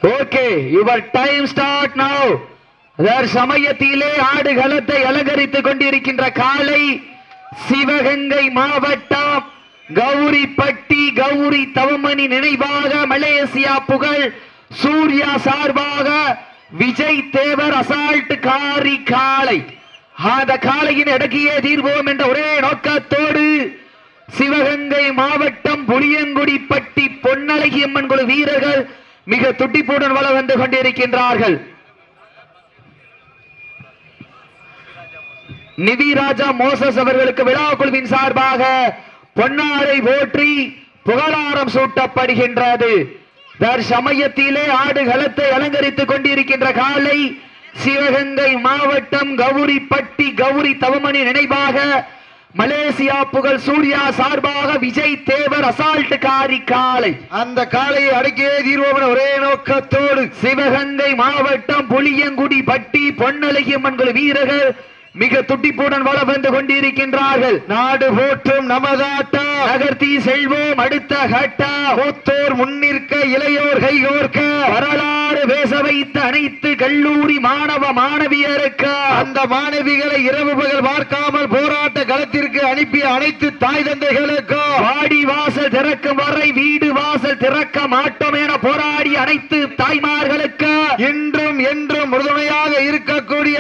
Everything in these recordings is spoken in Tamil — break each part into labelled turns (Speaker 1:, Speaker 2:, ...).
Speaker 1: Okay, your time start now. சமயத்திலே ஆடுகளத்தை அலங்கரித்துக் கொண்டிருக்கின்ற காலை சிவகங்கை மாவட்டம் கௌரிப்பட்டி கௌரி தவமணி நினைவாக மலேசியா புகழ் சூர்யா சார்பாக விஜய் தேவர் அசால்ட் காரி காலை. அந்த காலையின் அடக்கியே தீர்வோம் என்ற ஒரே நோக்கத்தோடு சிவகங்கை மாவட்டம் புளியங்குடிப்பட்டி பொன்னழகி அம்மன் குழு வீரர்கள் மிக துடிப்புடன் வளம் வந்து கொண்டிருக்கின்றார்கள். நிதிராஜா மோசஸ் அவர்களுக்கு விழா குழுவின் சார்பாக பொன்னாடை போற்றி புகழாரம் சூட்டப்படுகின்றது. தற்சமயத்திலே ஆடுகளத்தை அலங்கரித்துக் கொண்டிருக்கின்ற காலை சிவகங்கை மாவட்டம் கௌரிப்பட்டி கௌரி தவமணி நினைவாக மலேசியா புகழ் சூர்யா சார்பாக விஜய் தேவர் அசால்ட் காரி காலை. அந்த காலையை அடக்கியே தீர்வோம் ஒரே நோக்கத்தோடு சிவகங்கை மாவட்டம் புளியங்குடி பட்டி பொன்னழகி அம்மன் குழு வீரர்கள் மிக துடிப்புடன் வளம் வந்து கொண்டிருக்கின்றார்கள். நாடு போற்றும் நமதாட்டா நகர்த்தி செல்வோம் அடுத்த கட்டா. மூத்தோர் முன்னிற்க இளையோர் கைகோர்க்க வரலாறு பேச வைத்த அனைத்து கல்லூரி மாணவ மாணவியருக்கு அந்த மாணவிகளை இரவு பகல் பார்க்காமல் போராட்ட களத்திற்கு அனுப்பிய அனைத்து தாய் தந்தைகளுக்கு வாடி வாசல் திறக்கும் வரை வீடு வாசல் திறக்க மாட்டோம் என போராடி அனைத்து தாய்மார்களுக்கு இன்றும் என்றும் உறுதுணையாக இருக்கக்கூடிய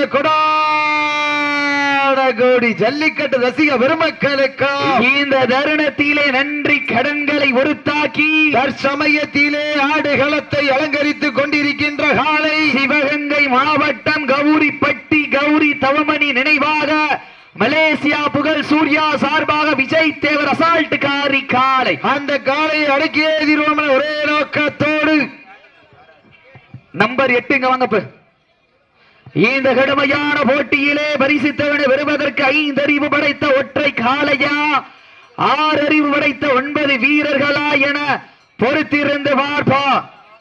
Speaker 1: கோடி ஜல்லிக்கட்டு ரசிக பெருமக்களுக்கு இந்த தருணத்திலே நன்றி கடன்களை உறுத்தாக்கி தற்சமயத்திலே ஆடுகளத்தை அலங்கரித்துக் கொண்டிருக்கின்ற காலை சிவகங்கை மாவட்டம் கௌரிப்பட்டி கௌரி தவமணி நினைவாக மலேசியா புகழ் சூர்யா சார்பாக விஜய் தேவர் அசால்ட் காரி காலை. அந்த காலையை அடக்கியே தீர்வோம் ஒரே நோக்கத்தோடு நம்பர் 8 வாங்கப்பு. இந்த கடுமையான போட்டியிலே பரிசுத்தவனை பெறுவதற்கு 5 அறிவு படைத்த ஒற்றை காளையா 6 அறிவு படைத்த 9 வீரர்களா என பொறுத்திருந்து பார்ப்போம்.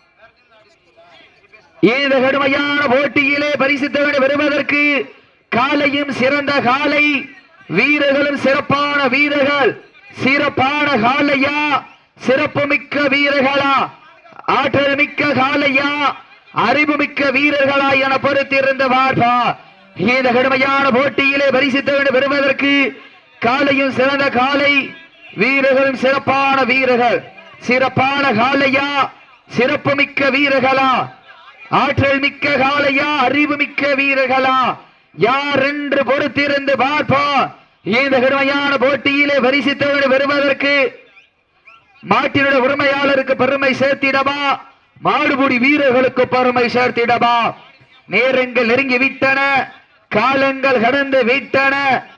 Speaker 1: இந்த கடுமையான போட்டியிலே பரிசுத்தவனை பெறுவதற்கு காளையும் சிறந்த காளை வீரர்களும் சிறப்பான வீரர்கள். சிறப்பான காளையா சிறப்புமிக்க வீரர்களா ஆற்றல் மிக்க காளையா அறிவுமிக்க வீரர்களா என பொறுத்திருந்து பார்ப்பா. இந்த கடுமையான போட்டியிலே பரிசுத்தவனை பெறுவதற்கு காளையும் சிறந்த காளை வீரர்களும் சிறப்பான வீரர்கள். சிறப்பான காளையா சிறப்புமிக்க வீரர்களா ஆற்றல் மிக்க காளையா அறிவுமிக்க வீரர்களா யார் என்று பொறுத்திருந்து பார்ப்பா. இந்த கடுமையான போட்டியிலே பரிசுத்தவனை பெறுவதற்கு மாட்டினுடைய உரிமையாளருக்கு பெருமை சேர்த்திடவா மாடுபுடி வீரர்களுக்கு பெருமை சேர்த்திடவா. நேரங்கள் நெருங்கி விட்டன, காலங்கள் கடந்து விட்டன.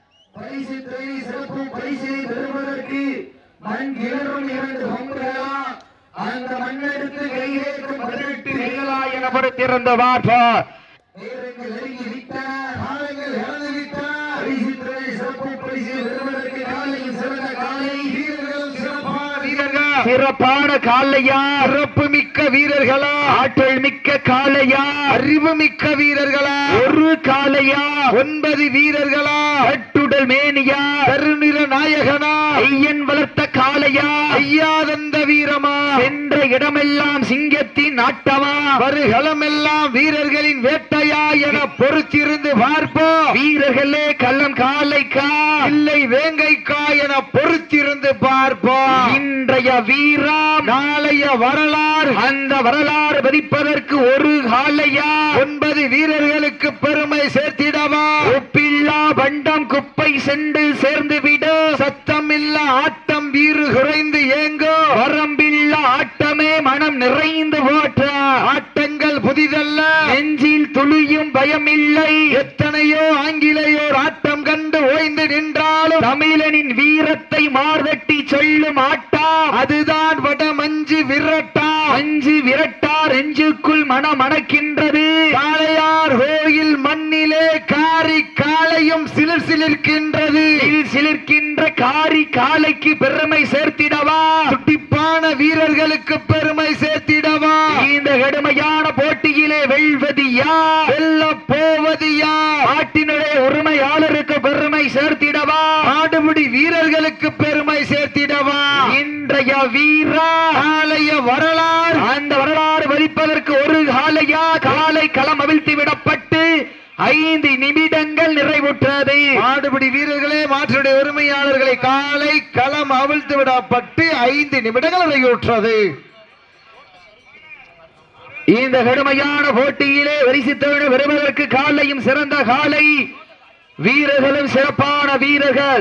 Speaker 1: அந்த மண்ணெடுத்து கையேற்கும் 18 கைகளா என பொறுத்திருந்த பார்ப்பா. நேரங்கள் நெருங்கி விட்டன, காலங்கள் கடந்து விட்டன. சிறப்பு பரிசு பெறுவதற்கு காலையில் சிறந்த காலை வீரர்களும் சிறப்பான வீரர்கள். சிறப்பான காளையா சிறப்பு மிக்க வீரர்களா ஆற்றல் மிக்க காளையா அறிவு மிக்க வீரர்களா ஒரு காளையா 9 வீரர்களா கட்டுடல் மேனியா கருநிற நாயகனா ஐயன் வளர்த்த காளையா ஐயாதந்த வீரமா சென்ற இடமெல்லாம் சிங்கத்தின் ஆட்டமா வருகளமெல்லாம் வீரர்களின் வேட்டையா என பொறுத்திருந்து பார்ப்போம். வீரர்களே கள்ளம் காளைக்கா இல்லை வேங்கைக்கா என பொறுத்திருந்து பார்ப்போம். இன்றைய வீரா நாளைய வரலாறு. அந்த வரலாறு பதிப்பதற்கு ஒரு காளையா 9 வீரர்களுக்கு பெருமை சேர்த்திடவா. ஒப்பில்லா பண்டம் குப்பை சென்று சேர்ந்து விட சத்தமில்லா ஆட்டம் வீறு குறைந்து ஏங்கோ வரம்பில்லா ஆட்டமே மனம் நிறைந்து போற்ற ஆட்டங்கள் புதிதல்ல நெஞ்சில் துளியும் பயமில்லை. எத்தனையோ ஆங்கிலேயோர் ஆட்டம் கண்டு ஓய்ந்து நின்றாலும் தமிழனின் வீரத்தை மார்தட்டி சொல்லும் ஆட்டா அதுதான் வட மஞ்சு விரட்டா. மஞ்சு விரட்டார் நெஞ்சுக்குள் மனம் மணக்கின்றது. காளையார் கோயில் மண்ணிலே காரி காளையும் சிலிர் சிலிர்க்கின்றது. சிலிர்க்கின்ற காரி காளைக்கு பெருமை சேர்த்திடவா துடிப்பான வீரர்களுக்கு பெருமை சேர்த்திடவா. இந்த கடுமையான போட்டியிலே வெல்வது யார் வெல்ல போவது யார் நாட்டினுடைய உரிமையாளருக்கு பெருமை சேர்த்திடவா ஆடுபடி வீரர்களுக்கு பெருமை சேர்த்திடவா. இன்றைய வீரா நாளைய வரலாறு. அந்த வரலாறு வலிப்பதற்கு ஒரு காலையா? காலை களம் அவிழ்த்து விடப்பட்டு 5 நிமிடங்கள் நிறைவுற்றது.
Speaker 2: மாடுபிடி வீரர்களே, மாற்றுடைய உரிமையாளர்களை, காலை களம் அவிழ்த்து விடப்பட்டு 5 நிமிடங்கள் நிறைவுற்றது.
Speaker 1: இந்த கடுமையான போட்டியிலே வரிசித்தவனை வருவதற்கு காலையும் சிறந்த காலை, வீரர்களும் சிறப்பான வீரர்கள்.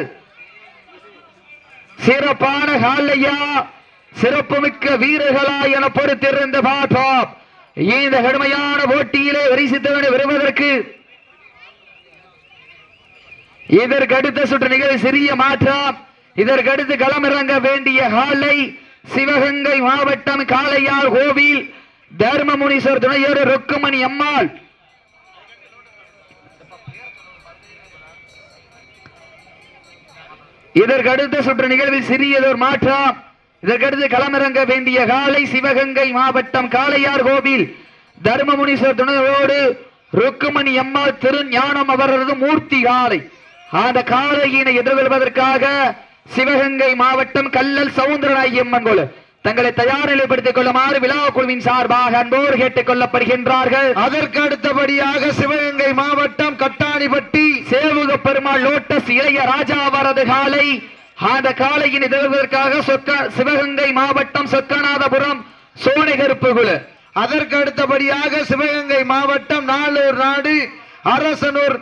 Speaker 1: சிறப்பான காலையா, சிறப்புமிக்க வீரர்களா என பொறுத்திருந்து பார்ப்போம். இந்த கடுமையான போட்டியிலே வரிசித்தவனை வருவதற்கு இதற்கடுத்த சுற்று நிகழ்வு சிறிய மாற்றம். இதற்கடுத்து களமிறங்க வேண்டிய காலை சிவகங்கை மாவட்டம் காளையார் கோவில் தர்மமுனீஸ்வர் துணையோடு ருக்குமணி அம்மாள். இதற்கடுத்த சுற்று நிகழ்வில் சிறியதொரு மாற்றம். இதற்கடுத்து களமிறங்க வேண்டிய காலை சிவகங்கை மாவட்டம் காளையார் கோவில் தர்மமுனீஸ்வர் துணையோடு ருக்குமணி அம்மாள் திருஞானம் அவரது மூர்த்தி காலை. அந்த காளையினை எதிர்கொள்வதற்காக சிவகங்கை மாவட்டம் கல்லல் சவுந்தரநாயம்மன் கோவில் தங்களை தயார் நிலைப்படுத்திக் கொள்ளுமாறு விழா குழுவின் சார்பாக அன்போடு கேட்டுக் கொள்ளப்படுகின்றார்கள்.
Speaker 2: அதற்கு அடுத்தபடியாக சிவகங்கை மாவட்டம் கட்டாணிப்பட்டி
Speaker 1: சேவுக பெருமாள் லோட்டஸ் இளைய ராஜா அவரது காலை. அந்த காளையின் எதிர்வதற்காக சிவகங்கை மாவட்டம் சொக்கநாதபுரம் சோனைகருப்பு குழு.
Speaker 2: அதற்கு அடுத்தபடியாக சிவகங்கை மாவட்டம் நாளூர் நாடு அரசனூர்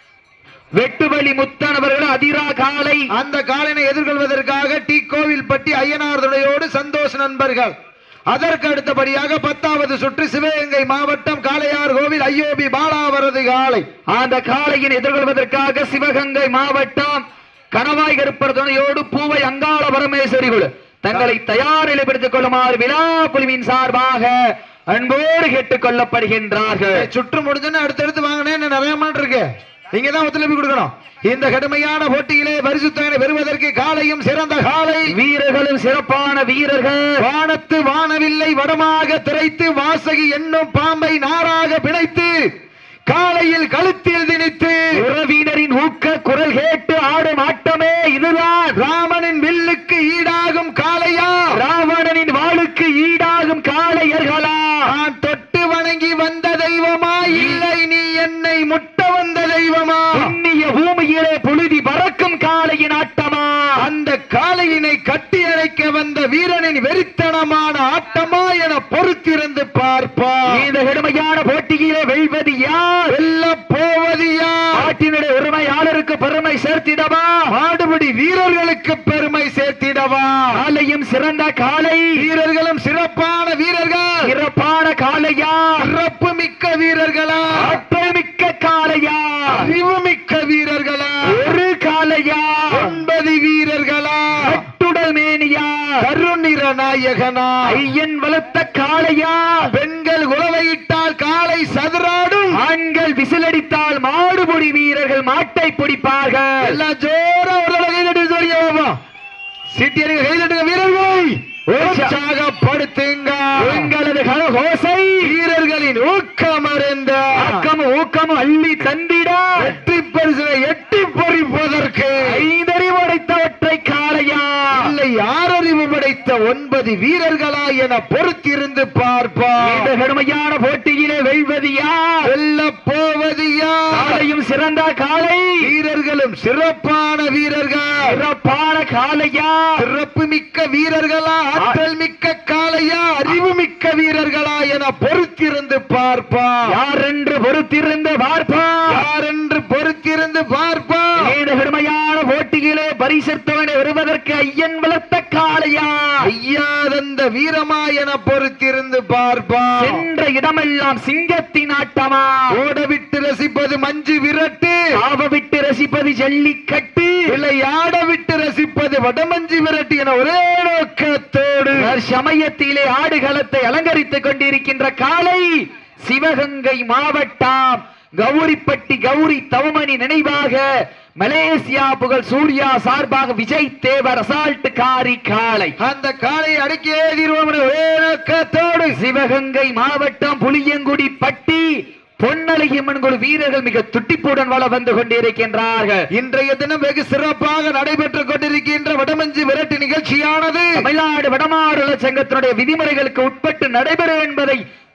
Speaker 1: வெட்டுவலி முத்தனவர்கள் அதிரா காலை.
Speaker 2: அந்த காலையை எதிர்கொள்வதற்காக டி கோவில்பட்டி ஐயனார் துணையோடு சந்தோஷ் நண்பர்கள். அதற்கு அடுத்தபடியாக 10வது சுற்று சிவகங்கை மாவட்டம் காளையார் கோவில் ஐயோபி பாலாவரது காலை.
Speaker 1: அந்த காளையின் எதிர்கொள்வதற்காக சிவகங்கை மாவட்டம் கணவாய் கருப்பர் துணையோடு பூவை அங்காள பரமேஸ்வரி குழு தங்களை தயார் நிலைப்படுத்திக் கொள்ளுமாறு விழா குழுவின் சார்பாக அன்போடு கேட்டுக் கொள்ளப்படுகின்றார்கள்.
Speaker 2: சுற்று முடிஞ்சுன்னு அடுத்தடுத்து வாங்கினேன் நிறைய மாட்டு இருக்கு, நீங்க தான் ஒத்துழைப்பு கொடுக்கணும். இந்த கடுமையான போட்டியிலே பரிசுத்தனை பெறுவதற்கு காலையும் சிறந்த காலை,
Speaker 1: வீரர்களும் சிறப்பான வீரர்கள்.
Speaker 2: வானத்து வானவில்லை வடமாக திரைத்து வாசகி என்னும் பாம்பை நாராக பிணைத்து காலையில் கழுத்தில் திணித்து
Speaker 1: உறவினரின் ஊக்க குரல் கேட்டு ஆடும் ஆட்டமே இதுதான்.
Speaker 2: ராமனின் வில்லுக்கு ஈடாகும் காளையா,
Speaker 1: ராவணனின் வாளுக்கு ஈடாகும் காளையர்களா?
Speaker 2: நான் தொட்டு வணங்கி வந்த தெய்வமா, இல்லை நீ என்னை முட்ட வந்த தெய்வமா?
Speaker 1: புண்ணிய பூமியிலே புழுதி பறக்கும் காளையின் ஆட்டமா?
Speaker 2: அந்த காளையினை கட்டி அணைக்க வந்த வீரனின் வெறித்தனமான ஆட்டமா என பொறுத்திருந்து பார்ப்பா.
Speaker 1: இந்த கடுமையான போட்டியிலே வெல்வது யார்?
Speaker 2: வெல்ல போவது யார்?
Speaker 1: நாட்டினுடைய உரிமையாளருக்கு பெருமை சேர்த்திடவா,
Speaker 2: மாடுபிடி வீரர்களுக்கு பெருமை சேர்த்திடவா?
Speaker 1: காலையும் சிறந்த காலை,
Speaker 2: வீரர்களும் சிறப்பான வீரர்கள்.
Speaker 1: சிறப்பான காளையா,
Speaker 2: சிறப்பு மிக்க வீரர்களா,
Speaker 1: ஆற்றல் மிக்க காளையா,
Speaker 2: அறிவு மிக்க வீரர்களா,
Speaker 1: ஒரு காளையா,
Speaker 2: 9 வீரர்களா,
Speaker 1: கட்டுடல் மேனியா,
Speaker 2: கருநிற நாயகனா,
Speaker 1: ஐயன் வளர்த்த காளையா?
Speaker 2: பெண்கள் உழவையிட்டால் காளை சதுராடும்,
Speaker 1: ஆண்கள் விசிலடித்தால் மாடுபிடி வீரர்கள் மாட்டை பிடிப்பார்கள்.
Speaker 2: எல்லாம் ஜோரா ஒரு கைதட்டு சொல்லியா சிட்டியர்கள் கைதட்டுங்க வீரர்கள், உற்சாகப்படுத்துங்க
Speaker 1: எங்களது கரகோசை.
Speaker 2: வீரர்களின் ஊக்கமறிந்த
Speaker 1: ஊக்கம் அள்ளி தந்திட
Speaker 2: வெற்றி பரிசினை எட்டி பறிப்பதற்கு
Speaker 1: 5 அறிவுடைத்தவற்றை காளையா,
Speaker 2: இல்லை 6 அறிவு படைத்த 9 வீரர்களா என பொறுத்திருந்து பார்ப்பா.
Speaker 1: இந்த கடுமையான போட்டியிலே வெல்வது யார்?
Speaker 2: வெல்ல போவது யார்?
Speaker 1: காளையும் சிறந்த காளை,
Speaker 2: வீரர்களும் சிறப்பான வீரர்கள்.
Speaker 1: சிறப்பான காளையா,
Speaker 2: சிறப்பு மிக்க வீரர்களா, ஆற்றல் மிக்க காளையா, அறிவு மிக்க வீரர்களா என பொறுத்திருந்து பார்ப்பா.
Speaker 1: யார் என்று பொறுத்திருந்து பார்ப்பா,
Speaker 2: யார் என்று பொறுத்திருந்து பார்ப்பா.
Speaker 1: இந்த கடுமையான போட்டியிலே பரிசுத்தவனை வருவதற்கு ஐயன் வளர்த்த காளையா,
Speaker 2: ஐயாதந்த வீரமா என பொறுத்திருந்து பார்ப்பா.
Speaker 1: சென்ற இடமெல்லாம் சிங்கத்தின் ஆட்டமா,
Speaker 2: ஓடவிட்டு ரசிப்பது மஞ்சு விரட்டு,
Speaker 1: ஆவ விட்டு ரசிப்பது ஜல்லிக்கட்டு,
Speaker 2: விளையாட விட்டு ரசிப்பது வடமஞ்சி விரட்டு என ஒரே நோக்கத்தோடு
Speaker 1: சமயத்திலே ஆடுகளத்தை அலங்கரித்துக் கொண்டிருக்கின்ற காலை சிவகங்கை மாவட்டம் கௌரிப்பட்டி கௌரி தவமணி நினைவாக மலேசியா புகழ் சூர்யா சார்பாக விஜய் தேவர் அசால்ட் காரி காளை.
Speaker 2: அந்த காளை அடக்கியே தீர்வோம் ஒரே நோக்கத்தோடு
Speaker 1: சிவகங்கை மாவட்டம் புளியங்குடி பட்டி பொன்னழகியம்மன் குழு வீரர்கள் மிக துட்டிப்புடன் வள வந்து கொண்டிருக்கின்றார்கள்.
Speaker 2: இன்றைய தினம் வெகு சிறப்பாக நடைபெற்றுக் கொண்டிருக்கின்ற வடமஞ்சி விரட்டு நிகழ்ச்சியானது
Speaker 1: தமிழ்நாடு வடமாநில சங்கத்தினுடைய விதிமுறைகளுக்கு உட்பட்டு நடைபெறும் என்பதை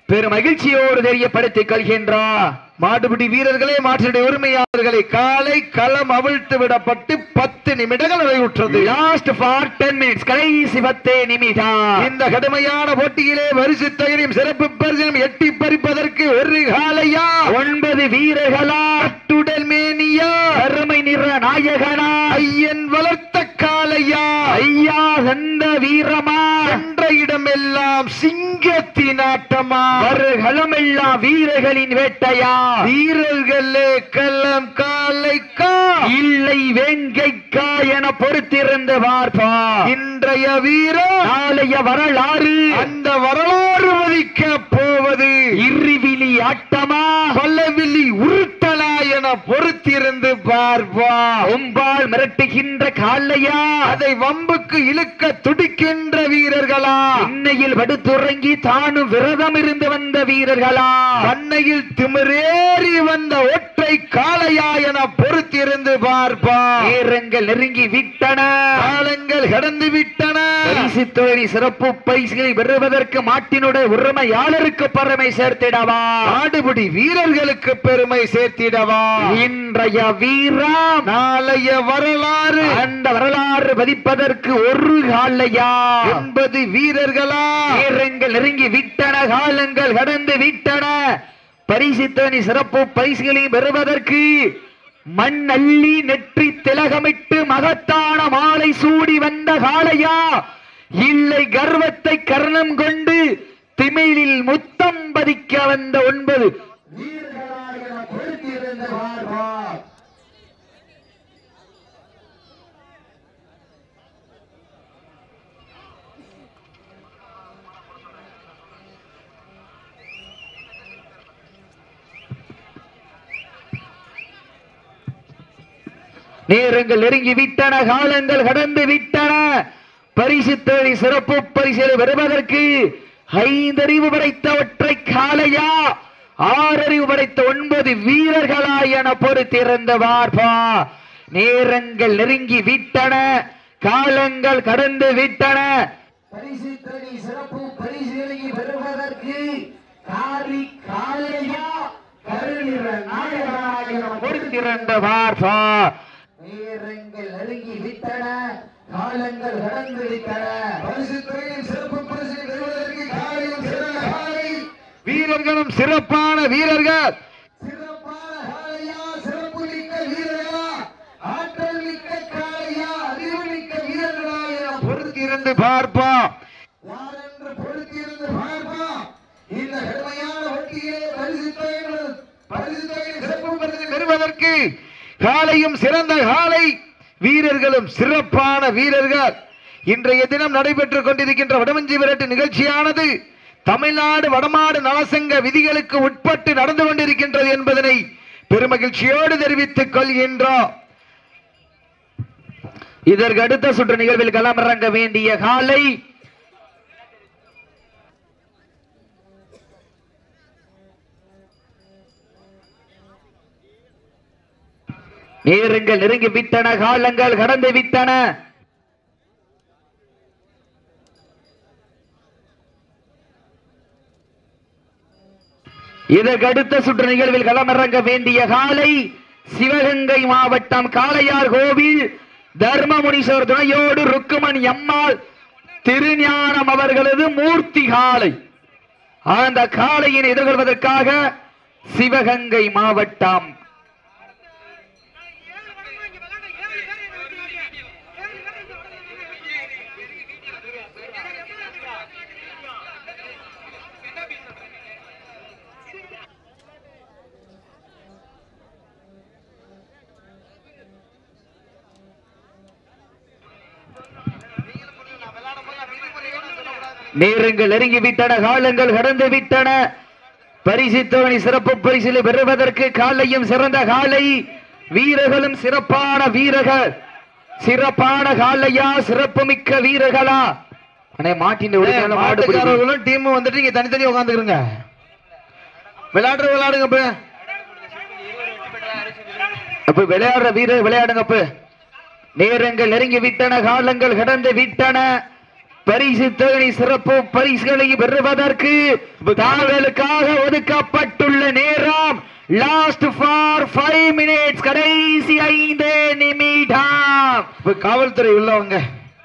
Speaker 1: பெரும் மகிழ்ச்சியோடு தெரியப்படுத்திக் கொள்கின்றார்.
Speaker 2: மாடுபிடி வீரர்களே, மாற்றினுடைய உரிமையாளர்களை, காலை களம் அவிழ்த்து விடப்பட்டு 10 நிமிடங்கள் நிறைவுற்றது.
Speaker 1: லாஸ்ட் ஃபார் 10 மினிட்ஸ், கடைசி 10 நிமிடம்.
Speaker 2: இந்த கடுமையான போட்டியிலே பரிசு தொகையும் சிறப்பு பரிசையும் எட்டி பறிப்பதற்கு ஒரு காளையா,
Speaker 1: 9 வீரர்களா,
Speaker 2: அட்டுடல் மேனியா,
Speaker 1: அருமை நிற நாயகனா,
Speaker 2: ஐயன் வளர்த்த காளையா,
Speaker 1: ஐயா சந்த வீரமா,
Speaker 2: என்ற இடமெல்லாம் சிங்கத்தின் ஆட்டமா,
Speaker 1: வருகளமெல்லாம் வீரர்களின் வேட்டையா,
Speaker 2: வீரர்களே களம் காளைக்கா
Speaker 1: இல்லை வேங்கைக்கா என பொறுத்திருந்து பார்ப்பா.
Speaker 2: இன்றைய வீரர்
Speaker 1: நாளைய வரலாறு,
Speaker 2: அந்த வரலாறு மதிக்க போவது
Speaker 1: இருவிழி ஆட்டமா,
Speaker 2: பல்லவிழி உருட்டலா என பொறுத்திருந்து பார்ப்பா.
Speaker 1: ஒம்பால் மிரட்டுகின்ற காளையா,
Speaker 2: அதை வம்புக்கு இழுக்க துடிக்கின்ற வீரர்களா,
Speaker 1: இன்னையில் படுத்துறங்கி தானும் விரதம் இருந்து வந்த வீரர்களா,
Speaker 2: பண்ணையில் திமிரேறி வந்த ஒற்றை காளையா என பொறுத்திருந்து பார்ப்பா.
Speaker 1: நேரங்கள் நெருங்கி விட்டன,
Speaker 2: காலங்கள் கடந்து விட்டன.
Speaker 1: பரிசு தொகை சிறப்பு பரிசுகளை பெறுவதற்கு மாட்டினுடைய உரிமையாளருக்கு பெருமை சேர்த்திடவா,
Speaker 2: ஆடுபிடி வீரர்களுக்கு பெருமை சேர்த்திடவா.
Speaker 1: இன்றைய வீரம்
Speaker 2: நாளைய வரலாறு,
Speaker 1: அந்த வரலாறு பதிப்பதற்கு ஒரு காளையா,
Speaker 2: 80 வீரர்களா.
Speaker 1: நேரங்கள் நெருங்கி விட்டன, காலங்கள் கடந்து விட்டன. பரிசு தொகை சிறப்பு பரிசுகளை பெறுவதற்கு மண் அள்ளி நெற்றி திலகமிட்டு மகத்தான மாலை சூடி வந்த காளையா, இல்லை கர்வத்தை கர்ணம் கொண்டு திமிழில் முத்தம் பதிக்க வந்த 9 நேரங்கள் நெருங்கி விட்டன, காலங்கள் கடந்து விட்டன. பரிசு தொகை சிறப்பு பரிசு பெறுவதற்கு 5 அறிவு படைத்த ஒற்றை காளையா, 6 அறிவு படைத்த 9 வீரர்களா என பொறுத்திருந்த பார்ப்பா. நேரங்கள் நெருங்கி விட்டன, காலங்கள் கடந்து விட்டன. பரிசு தொகை சிறப்பு பரிசுகளை பெறுவதற்கு காளையா, கருநிற நாயகனா என பொறுத்திருந்த பார்ப்பா. நேரங்கள் நெருங்கி விட்டன, காலங்கள் கடந்து விட்டன.
Speaker 2: பரிசு தொகையில் சிறப்பு பரிசு பெறுவதற்கு காலையும் சிறந்த காலை, வீரர்களும் சிறப்பான வீரர்கள். சிறப்பான காளையா, சிறப்பு மிக்க வீரர்களா, ஆற்றல் மிக்க காளையா, அறிவு மிக்க வீரர்களா என பொறுத்திருந்து பார்ப்பா. யாரென்று பொறுத்திருந்து பார்ப்பா. இந்த கடுமையான போட்டியிலே பரிசு தொகையில் சிறப்பு பரிசு பெறுவதற்கு காலையும் சிறந்த காலை, வீரர்களும் சிறப்பான வீரர்கள். இன்றைய தினம் நடைபெற்றுக் கொண்டிருக்கின்ற வடமஞ்சி விரட்டு நிகழ்ச்சியானது தமிழ்நாடு வடமாடு நலசங்க விதிகளுக்கு உட்பட்டு நடந்து கொண்டிருக்கின்றது என்பதனை பெருமகிழ்ச்சியோடு தெரிவித்துக் கொள்கின்றோம்.
Speaker 1: இதற்கு அடுத்த சுற்று நிகழ்வில் களமிறங்க வேண்டிய காலை நேரங்கள் நெருங்கி விட்டன, காலங்கள் கடந்து விட்டன. இதற்கு அடுத்த சுற்று நிகழ்வில் களமிறங்க வேண்டிய காலை சிவகங்கை மாவட்டம் காளையார் கோவில் தர்மமுனீஸ்வரர் துணையோடு ருக்குமணி அம்மாள் திருஞானம் அவர்களது மூர்த்தி காளை. அந்த காளையினை எதிர்கொள்வதற்காக சிவகங்கை மாவட்டம் நேரங்கள் நெருங்கி விட்டன, காலங்கள் கடந்து விட்டன. பரிசு தொகை சிறப்பு பரிசிலை பெறுவதற்கு காலையும் சிறந்த காலை, வீரர்களும் சிறப்பான வீரர்கள். சிறப்பான காலையா, சிறப்பு மிக்க வீரர்களா? மாட்டின்
Speaker 2: மாட்டுக்காரர்களும் டீம் வந்துட்டு இங்க தனித்தனி உட்காந்துருங்க. விளையாடுங்க
Speaker 1: விளையாடுற வீரர் விளையாடுங்க. நேரங்கள் நெருங்கி விட்டன, காலங்கள் கடந்து விட்டன. பரிசு தொகை சிறப்பு பரிசுகளை பெறுவதற்கு தாங்களுக்காக ஒதுக்கப்பட்டுள்ள நேரம் லாஸ்ட் ஃபார் 5 minutes, கடைசி 5 நிமிடம்.
Speaker 2: காவல்துறை உள்ளவங்க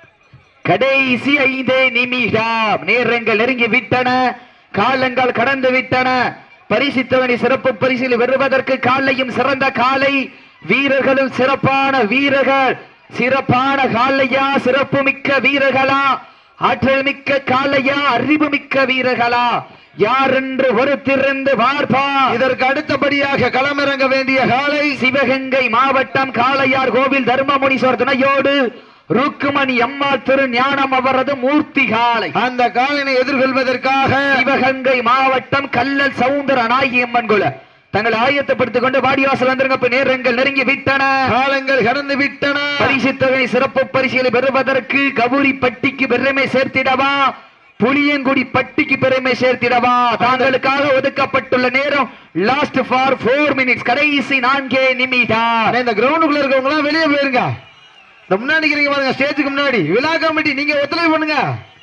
Speaker 1: கடைசி 5 நிமிடம். நேரங்கள் நெருங்கி விட்டன, காலங்கள் கடந்து விட்டன. பரிசு தொகை சிறப்பு பரிசில் பெறுவதற்கு காலையும் சிறந்த காலை வீரர்களும் சிறப்பான வீரர்கள். சிறப்பான காலையா, சிறப்பு மிக்க வீரர்களா, ஆற்றல் மிக்க காலையா, அறிவு மிக்க வீரர்களா, யார் என்று ஒருத்திருந்து பார்ப்பா.
Speaker 2: இதற்கு அடுத்தபடியாக களமிறங்க வேண்டிய காலை
Speaker 1: சிவகங்கை மாவட்டம் காளையார் கோவில் தர்மமுனீஸ்வர் துணையோடு ருக்குமணி அம்மா திரு ஞானம் அவரது மூர்த்தி காலை.
Speaker 2: அந்த காலையை எதிர்கொள்வதற்காக
Speaker 1: சிவகங்கை மாவட்டம் கல்லல் சவுந்தர நாயகி அம்மன் குல தங்களை ஆயத்தப்படுத்திக் கொண்டு வாடிவாசல் வந்திருக்க. நேரங்கள் நெருங்கி விட்டன,
Speaker 2: காலங்கள் கடந்து விட்டன.
Speaker 1: பரிசு தொகை சிறப்பு பரிசுகளை பெறுவதற்கு கபூரி பட்டிக்கு பெருமை சேர்த்திடவா, புளியங்குடி பட்டிக்கு பெருமை சேர்த்திடவா. தாங்களுக்காக ஒதுக்கப்பட்டுள்ள நேரம் லாஸ்ட் ஃபார் 4 minutes, கடைசி 4 நிமிடம்.
Speaker 2: இந்த கிரவுண்டுக்குள்ள இருக்கவங்க எல்லாம் வெளியே போயிருங்க. இந்த முன்னாடி நிக்கிறீங்க பாருங்க, ஸ்டேஜுக்கு முன்னாடி விழா கமிட்டி, நீங்க ஒத்துழைப்பு பண்ணுங்க.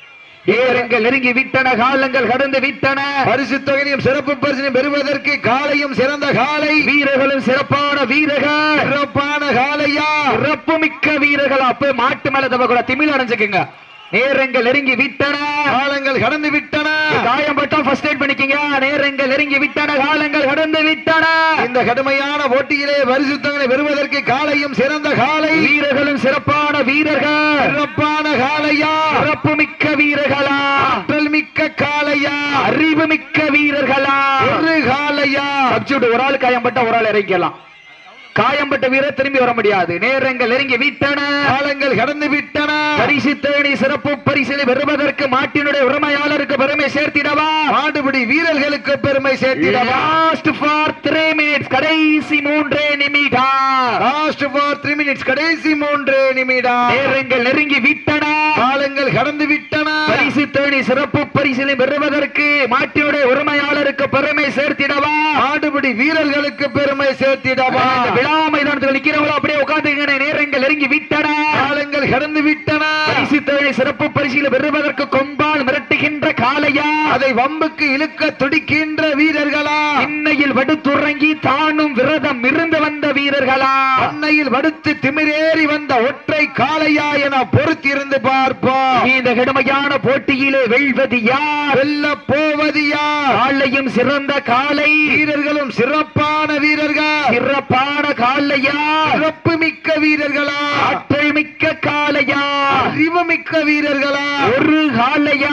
Speaker 1: நேரங்கள் நெருங்கி விட்டன, காலங்கள் கடந்து விட்டன.
Speaker 2: பரிசு தொகையும் சிறப்பு பரிசனையும் பெறுவதற்கு காலையும் சிறந்த காலை
Speaker 1: வீரர்களும் சிறப்பான வீரர்கள்.
Speaker 2: சிறப்பான காலையா,
Speaker 1: சிறப்பு மிக்க வீரர்கள். அப்ப மாட்டு மேல தவ கூட திமிழ் அடைஞ்சுக்குங்க. நேரங்கள் நெருங்கி விட்டன,
Speaker 2: காலங்கள் கடந்து விட்டன.
Speaker 1: காயம்பட்டம் ஃபர்ஸ்ட் எய்ட் பண்ணிக்கங்க. நேரங்கள் நெருங்கி விட்டன, காலங்கள் கடந்து விட்டன.
Speaker 2: இந்த கடுமையான போட்டியிலே பரிசு தொகை பெறுவதற்கு காலையும் சிறந்த காலை
Speaker 1: வீரர்களும் சிறப்பான வீரர்கள்.
Speaker 2: சிறப்பான காலையா,
Speaker 1: சிறப்பு மிக்க வீரர்களா,
Speaker 2: ஆற்றல் மிக்க காலையா,
Speaker 1: அறிவு மிக்க வீரர்களா.
Speaker 2: ஒரு காலையா.
Speaker 1: சப்ஸ்டிடியூட் ஒரு ஆள் காயம்பட்ட, ஒரு ஆள் இறங்கிக்கலாம். காயம்பட்ட வீரர் திரும்பி வர முடியாது. நேரங்கள் நெருங்கி விட்டன,
Speaker 2: காலங்கள் கடந்து விட்டன.
Speaker 1: பரிசு தேடி சிறப்பு பரிசிலை பெறுவதற்கு மாட்டினுடைய உரிமையாளருக்கு பெருமை சேர்த்திடவா,
Speaker 2: மாடுபிடி வீரர்களுக்கு பெருமை சேர்த்திடவா.
Speaker 1: லாஸ்ட் ஃபார் 3 minutes, கடைசி 3 நிமிடம்.
Speaker 2: லாஸ்ட் ஃபார் 3 minutes, கடைசி 3 நிமிடம்.
Speaker 1: நேரங்கள் நெருங்கி விட்டன,
Speaker 2: காலங்கள் கடந்து விட்டன.
Speaker 1: பரிசு தேடி சிறப்பு பரிசிலை பெறுவதற்கு மாட்டினுடைய உரிமையாளருக்கு பெருமை சேர்த்திடவா,
Speaker 2: மாடுபிடி வீரர்களுக்கு பெருமை சேர்த்திடவா.
Speaker 1: விழா மைதானத்தில் நிற்கிறவங்களோ அப்படியே உட்கார்ந்து. நேரங்கள் நெருங்கி விட்டன,
Speaker 2: காலங்கள் கடந்து விட்டன.
Speaker 1: பரிசு தேடி சிறப்பு பரிசிலை பெறுவதற்கு கொம்பால் மிரட்டுகின்ற காளையா,
Speaker 2: அதை வம்புக்கு இழுக்க துடிக்கின்ற வீரர்களா,
Speaker 1: இன்னையில் வடுத்துறங்கி தானும் விரதம் இருந்து வந்த வீரர்களா,
Speaker 2: அன்னையில் வடுத்து திமிரேறி வந்த ஒற்றை காளையா என பொறுத்திருந்து பார்ப்போம்.
Speaker 1: இந்த கடுமையான போட்டியிலே வெல்வது யார்,
Speaker 2: வெல்ல போவது யார்?
Speaker 1: காளையும் சிறந்த காளை,
Speaker 2: வீரர்களும் சிறப்பான வீரர்கள்.
Speaker 1: சிறப்பான காளையா,
Speaker 2: சிறப்பு மிக்க வீரர்களா,
Speaker 1: ஆற்றல் மிக்க காளையா,
Speaker 2: அறிவு மிக்க வீரர்களா,
Speaker 1: ஒரு காளையா.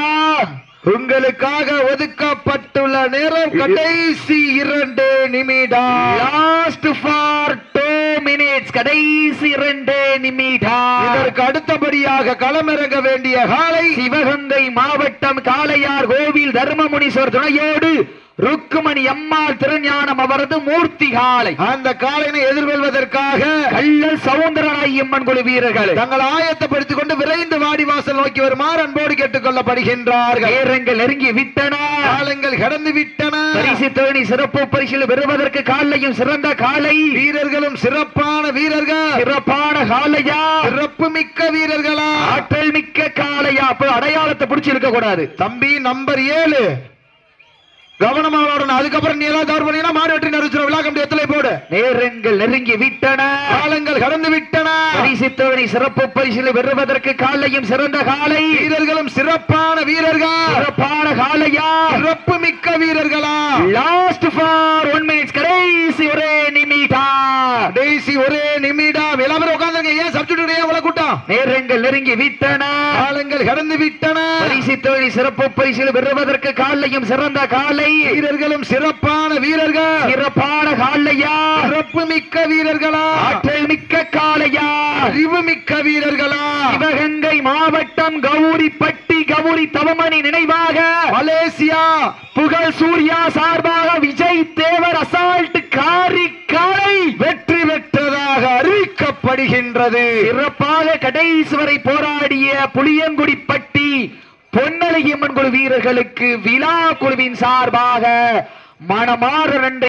Speaker 2: உங்களுக்காக ஒதுக்கப்பட்டுள்ள நேரம் கடைசி 2 நிமிடம்.
Speaker 1: லாஸ்ட் ஃபார் 2 minutes, கடைசி 2 நிமிடம்.
Speaker 2: இதற்கு அடுத்தபடியாக களமிறங்க வேண்டிய காலை
Speaker 1: சிவகங்கை மாவட்டம் காளையார் கோவில் தர்மமுனீஸ்வர் துணையோடு ருக்குமணி அம்மாள் திருஞானம் அவரது மூர்த்தி காலை.
Speaker 2: அந்த காலையை எதிர்கொள்வதற்காக
Speaker 1: கல்லல் சவுந்தரநாயகி அம்மன் குழு வீரர்கள்
Speaker 2: தங்கள் ஆயத்தப்படுத்திக் கொண்டு விரைந்து வாடிவாசல் நோக்கி வருமாறு அன்போடு கேட்டுக் கொள்ளப்படுகின்றார்கள்.
Speaker 1: நேரங்கள் நெருங்கி விட்டன,
Speaker 2: காலங்கள் கடந்து விட்டன.
Speaker 1: பரிசு தேடி சிறப்பு பரிசில் பெறுவதற்கு காலையும் சிறந்த காலை,
Speaker 2: வீரர்களும் சிறப்பான வீரர்கள்.
Speaker 1: சிறப்பான காலையா,
Speaker 2: சிறப்பு மிக்க வீரர்களா,
Speaker 1: ஆற்றல் மிக்க காலையா. அப்ப அடையாளத்தை பிடிச்சி இருக்க கூடாது
Speaker 2: தம்பி. நம்பர் 7 கவனமா வரணும். அதுக்கப்புறம் நீ எல்லாம் தவறு பண்ணீங்கன்னா மாடு வெற்றி நடிச்சிடும். விழா கமிட்டி எத்தனை போடு.
Speaker 1: நேரங்கள் நெருங்கி விட்டன,
Speaker 2: காலங்கள் கடந்து விட்டன.
Speaker 1: பரிசு தேடி சிறப்பு பரிசில் பெறுவதற்கு காலையும் சிறந்த காலை,
Speaker 2: வீரர்களும் சிறப்பான வீரர்கள்.
Speaker 1: சிறப்பான காலையா,
Speaker 2: சிறப்பு மிக்க வீரர்களா.
Speaker 1: லாஸ்ட் ஃபார் 1 minute, கடைசி 1 நிமிடம்.
Speaker 2: கடைசி 1 நிமிடம். எல்லாரும் உட்கார்ந்துங்க. ஏன் சப்ஸ்டிடியூட் ஏன் இவ்வளவு கூட்டம்?
Speaker 1: நேரங்கள் நெருங்கி விட்டன,
Speaker 2: காலங்கள் கடந்து விட்டன.
Speaker 1: பரிசு தேடி சிறப்பு பரிசில் பெறுவதற்கு காலையும் சிறந்த காலை,
Speaker 2: வீரர்களும் சிறப்பான வீரர்கள்.
Speaker 1: சிறப்பான காலையா,
Speaker 2: சிறப்பு மிக்க வீரர்களா,
Speaker 1: ஆற்றல் மிக்க காளையா,
Speaker 2: அறிவு மிக்க வீரர்களா.
Speaker 1: சிவகங்கை மாவட்டம் கௌரிப்பட்டி கௌரி தவமணி நினைவாக
Speaker 2: மலேசியா
Speaker 1: புகழ் சூர்யா சார்பாக விஜய் தேவர் அசால்ட் காரி காளை
Speaker 2: வெற்றி பெற்றதாக அறிவிக்கப்படுகின்றது.
Speaker 1: சிறப்பாக கடைசி வரை போராடிய புளியங்குடி பட்டி பொன்னழகி அம்மன் குழு வீரர்களுக்கு விழா குழுவின் சார்பாக மனமாற நன்றி.